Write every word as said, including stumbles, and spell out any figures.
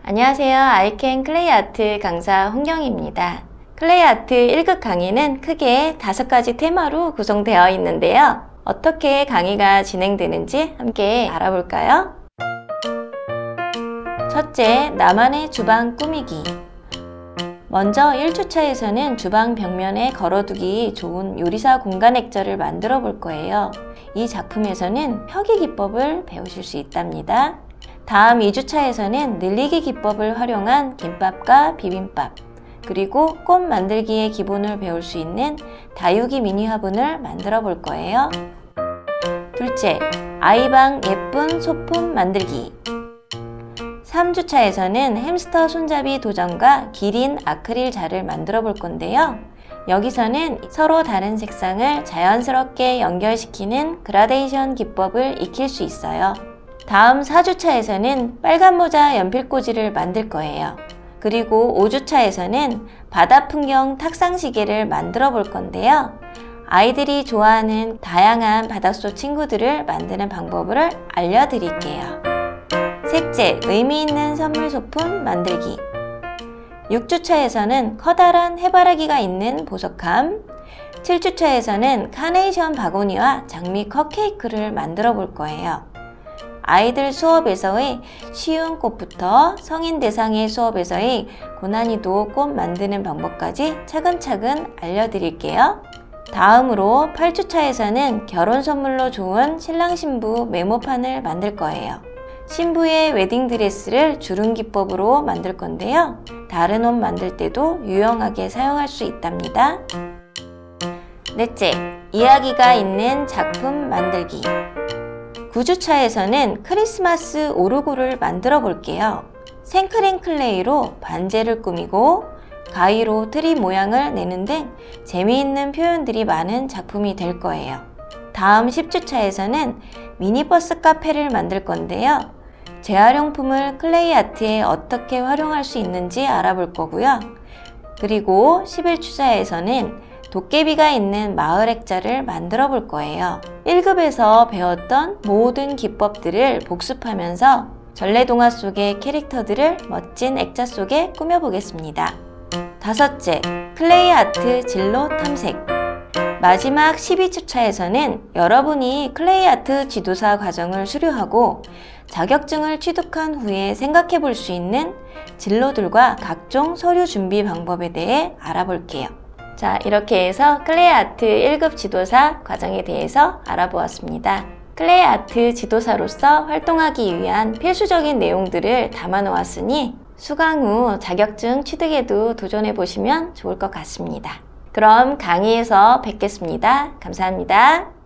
안녕하세요. 아이캔 클레이 아트 강사 홍경입니다. 클레이 아트 일 급 강의는 크게 다섯 가지 테마로 구성되어 있는데요. 어떻게 강의가 진행되는지 함께 알아볼까요? 첫째, 나만의 주방 꾸미기. 먼저 일 주차에서는 주방 벽면에 걸어두기 좋은 요리사 공간 액자를 만들어 볼 거예요. 이 작품에서는 펴기 기법을 배우실 수 있답니다. 다음 이 주차에서는 늘리기 기법을 활용한 김밥과 비빔밥, 그리고 꽃 만들기의 기본을 배울 수 있는 다육이 미니 화분을 만들어 볼 거예요. 둘째, 아이방 예쁜 소품 만들기. 삼 주차에서는 햄스터 손잡이 도전과 기린 아크릴 자를 만들어 볼 건데요. 여기서는 서로 다른 색상을 자연스럽게 연결시키는 그라데이션 기법을 익힐 수 있어요. 다음 사 주차에서는 빨간 모자 연필꽂이를 만들 거예요. 그리고 오 주차에서는 바다 풍경 탁상시계를 만들어 볼 건데요. 아이들이 좋아하는 다양한 바닷속 친구들을 만드는 방법을 알려드릴게요. 셋째, 의미 있는 선물 소품 만들기. 육 주차에서는 커다란 해바라기가 있는 보석함, 칠 주차에서는 카네이션 바구니와 장미 컵케이크를 만들어 볼 거예요. 아이들 수업에서의 쉬운 꽃부터 성인 대상의 수업에서의 고난이도 꽃 만드는 방법까지 차근차근 알려드릴게요. 다음으로 팔 주차에서는 결혼 선물로 좋은 신랑 신부 메모판을 만들 거예요. 신부의 웨딩드레스를 주름 기법으로 만들 건데요. 다른 옷 만들 때도 유용하게 사용할 수 있답니다. 넷째, 이야기가 있는 작품 만들기. 구 주차에서는 크리스마스 오르골을 만들어 볼게요. 생크림 클레이로 반지를 꾸미고 가위로 트리 모양을 내는 등 재미있는 표현들이 많은 작품이 될 거예요. 다음 십 주차에서는 미니버스 카페를 만들 건데요. 재활용품을 클레이 아트에 어떻게 활용할 수 있는지 알아볼 거고요. 그리고 십일 주차에서는 도깨비가 있는 마을 액자를 만들어 볼 거예요. 일 급에서 배웠던 모든 기법들을 복습하면서 전래동화 속의 캐릭터들을 멋진 액자 속에 꾸며보겠습니다. 다섯째, 클레이 아트 진로 탐색. 마지막 십이 주차에서는 여러분이 클레이 아트 지도사 과정을 수료하고 자격증을 취득한 후에 생각해 볼 수 있는 진로들과 각종 서류 준비 방법에 대해 알아볼게요. 자, 이렇게 해서 클레이 아트 일 급 지도사 과정에 대해서 알아보았습니다. 클레이 아트 지도사로서 활동하기 위한 필수적인 내용들을 담아 놓았으니 수강 후 자격증 취득에도 도전해 보시면 좋을 것 같습니다. 그럼 강의에서 뵙겠습니다. 감사합니다.